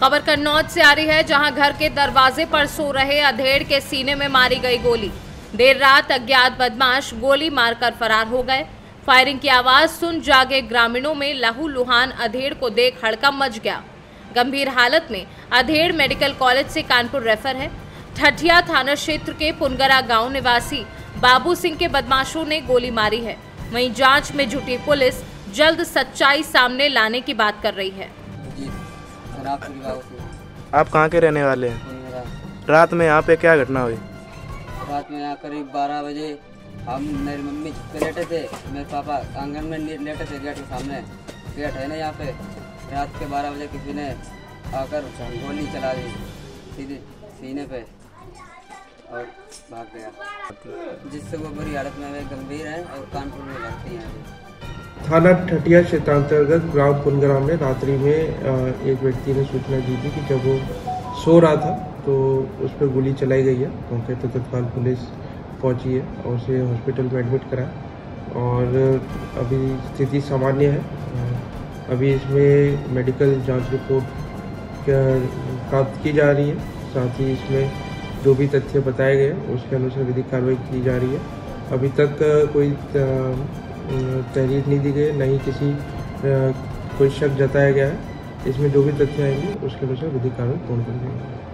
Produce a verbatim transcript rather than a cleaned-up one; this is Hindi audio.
खबर कन्नौज से आ रही है, जहां घर के दरवाजे पर सो रहे अधेड़ के सीने में मारी गई गोली। देर रात अज्ञात बदमाश गोली मारकर फरार हो गए। फायरिंग की आवाज सुन जागे ग्रामीणों में लहूलुहान अधेड़ को देख हड़कंप मच गया। गंभीर हालत में अधेड़ मेडिकल कॉलेज से कानपुर रेफर है। ठठिया थाना क्षेत्र के पुनगरा गांव निवासी बाबू सिंह के बदमाशों ने गोली मारी है। वहीं जांच में जुटी पुलिस जल्द सच्चाई सामने लाने की बात कर रही है। आप कहाँ के रहने वाले हैं? रात में यहाँ पे क्या घटना हुई? रात में यहाँ करीब बारह बजे हम मेरी मम्मी पे लेटे थे, मेरे पापा आंगन में लेटे थे, गेट के सामने गेट है ना यहाँ पे। रात के बारह बजे किसी ने आकर गोली चला दी सीधे सीने पे और भाग गया, जिससे वो बुरी हालत में वे गंभीर हैं और कानपुर में भर्ती हैं। थाना ठठिया क्षेत्रांतर्गत ग्राम पुनगरा में रात्रि में एक व्यक्ति ने सूचना दी थी कि जब वो सो रहा था तो उस पर गोली चलाई गई है। मौके पर तत्काल पुलिस पहुंची है और उसे हॉस्पिटल में एडमिट कराया और अभी स्थिति सामान्य है। अभी इसमें मेडिकल जांच रिपोर्ट प्राप्त की जा रही है, साथ ही इसमें जो भी तथ्य बताए गए उसके अनुसार विधिक कार्रवाई की जा रही है। अभी तक कोई तहरीर नहीं दी गई, न ही किसी कोई शक जताया गया है। इसमें जो भी तथ्य आएंगे उसके अनुसार विधिक कार्रवाई पूर्ण कर देंगे।